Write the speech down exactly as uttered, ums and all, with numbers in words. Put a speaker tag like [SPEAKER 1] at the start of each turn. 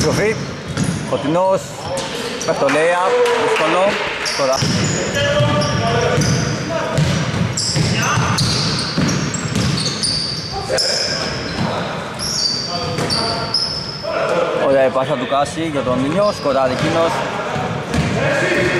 [SPEAKER 1] Επιστροφή, Φωτεινός, με το lay-up, δύσκολο, τώρα. Ωραία η πάσα του Κάση για τον Μινιό, σκοράρει εκείνος.